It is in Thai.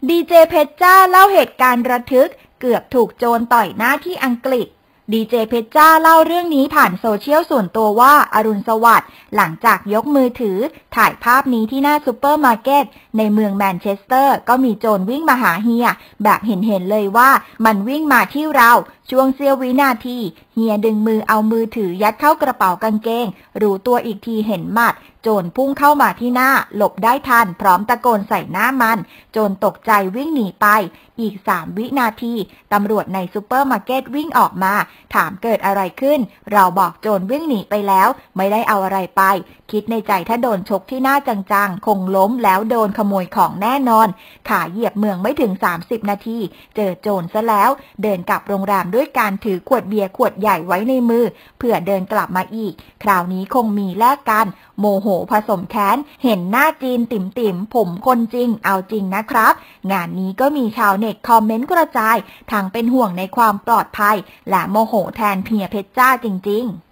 ดีเจเพชรจ้าเล่าเหตุการณ์ระทึกเกือบถูกโจรต่อยหน้าที่อังกฤษดีเจเพชรจ้าเล่าเรื่องนี้ผ่านโซเชียลส่วนตัวว่าอรุณสวัสดิ์หลังจากยกมือถือถ่ายภาพนี้ที่หน้าซูเปอร์มาร์เก็ตในเมืองแมนเชสเตอร์ก็มีโจรวิ่งมาหาเฮียแบบเห็นเลยว่ามันวิ่งมาที่เราช่วงเสี้ยววินาทีเฮียดึงมือเอามือถือยัดเข้ากระเป๋ากางเกงรู้ตัวอีกทีเห็นหมัดโจรพุ่งเข้ามาที่หน้าหลบได้ทันพร้อมตะโกนใส่หน้ามันโจรตกใจวิ่งหนีไปอีก3 วินาทีตำรวจในซูเปอร์มาร์เก็ตวิ่งออกมาถามเกิดอะไรขึ้นเราบอกโจรวิ่งหนีไปแล้วไม่ได้เอาอะไรไปคิดในใจถ้าโดนชกที่หน้าจังๆคงล้มแล้วโดนขโมยของแน่นอนขาเหยียบเมืองไม่ถึง30 นาทีเจอโจรซะแล้วเดินกลับโรงแรมด้วยการถือขวดเบียร์ขวดใหญ่ไว้ในมือเพื่อเดินกลับมาอีกคราวนี้คงมีแลกกันโมโหผสมแค้นเห็นหน้าจีนติ่มผมคนจริงเอาจริงนะครับงานนี้ก็มีชาวเน็ตคอมเมนต์กระจายทั้งเป็นห่วงในความปลอดภัยและโมโหแทนเพียเพชรจ้าจริงๆ